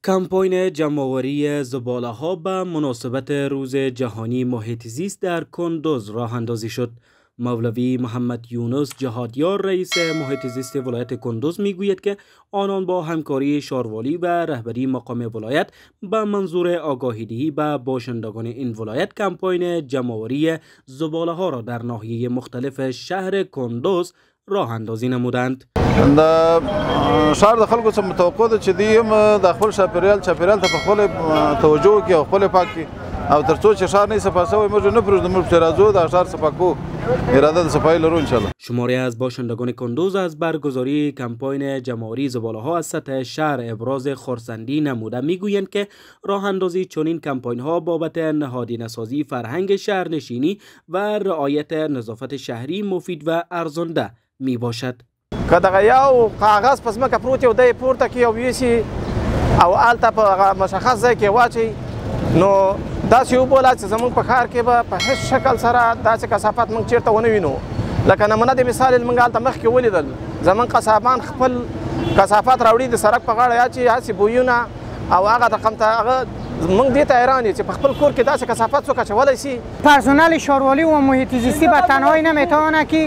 کمپاین جمع‌آوری زباله‌ها به مناسبت روز جهانی محیط زیست در کندوز راه اندازی شد. مولوی محمد یونس جهادیار رئیس محیط زیست ولایت کندوز میگوید که آنان با همکاری شاروالی و رهبری مقام ولایت به منظور آگاهی‌دهی به باشندگان این ولایت کمپاین جمع‌آوری زباله‌ها را در ناحیه مختلف شهر کندوز راه اندازی نمودند. د شهر د خلکو څخه متوقع ده چې دوی هم د خپل چاپیریال ته په خپل توجه وکړي او خپل پاک کړي او تر څو چې شهر نه صفا شوی موږ نه پرېږدو، موږ پرې راځو د شهر صفا کوو، اراده د صفایی لرو انشاءالله. شماری از باشندگان کندوز از برگزاری کمپاین جمع‌آوری زباله‌ها از سطح شهر ابراز خرسندی نموده میگویند که راه اندازی چنین کمپاین‌ها بابت نهادینه‌سازی فرهنگ شهرنشینی و رعایت نظافت شهری مفید و ارزنده می باشد. که دغه یو کاغذ په ځمکه پروت یو دی پورته کړي او یوسي او هلته په مشخص ځای کې واچوي، نو داسې وبوله چې زموږ په ښار کې به په هېڅ شکل سره داسې کثافات موږ چېرته ونه وینو. لکه نمونه د مثال موږ هلته مخکې ولیدل، زموږ قصابان خپل کثافات راوړي د سړک په غاړه اچي، هسې بویونه او هغه رقم ته هغه موږ دې ته حیران یو چې په خپل کور کې داسې کثافات څوک اچولی شي. پرسنل شاروالی و محیط زیستی به تنهایی نمیتواند که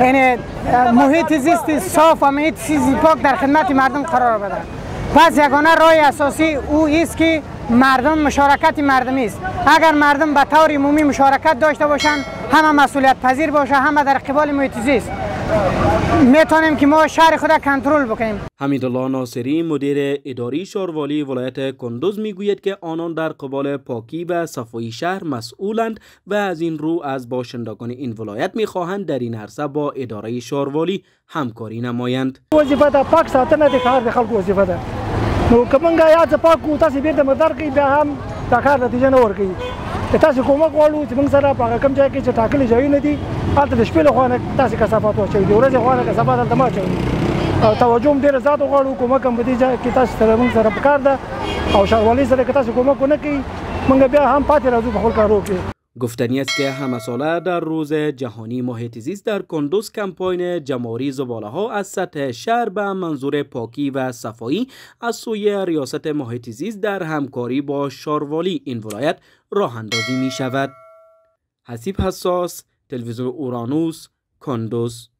محیط زیست صاف و محیط زیست پاک در خدمت مردم قرار بده. پس یگانه راه اساسی او است که مردم مشارکت مردمی است. اگر مردم به طور عمومی مشارکت داشته باشند، همه مسئولیت پذیر باشه، همه در قبال محیط زیست، میتونیم که ما شهر خود کنترل بکنیم. حمیدالله ناصری مدیر اداری شاروالی ولایت کندوز میگوید که آنان در قبال پاکی و صفایی شهر مسئولند و از این رو از باشندگان این ولایت میخواهند در این عرصه با اداره شاروالی همکاری نمایند. وظیفه ده پاک ساتنه د کار د خلکو وظیفه ده. نو که موږ یاد پاک کو تاسو بیرته مدار کوي بیا هم دا کار نتیجه نه ورکوي. تاسو کومک غواړو چې موږ سره په کوم ځای کې چې ټاکلي ځایونه دي هلته د شپې لخوا نه تاسو کثافات واچوئ، د ورځې لخوا نه کثافات هلته مه اچوئ. او توجه هم ډېره زیاته غواړو، کومک هم په دې ځای کې تاسو سره موږ سره پکار ده او شاروالۍ سره که تاسو کومک ونه کوئ موږ بیا هم پاتې راځو په خپل کارو کې. گفتنی است که همه ساله در روز جهانی محیط زیست در کندوز کمپاین جمع‌آوری زباله‌ها از سطح شهر به منظور پاکی و صفایی از سوی ریاست محیط زیست در همکاری با شاروالی این ولایت راه اندازی می شود. حسیب حساس، تلویزیون اورانوس، کندوز.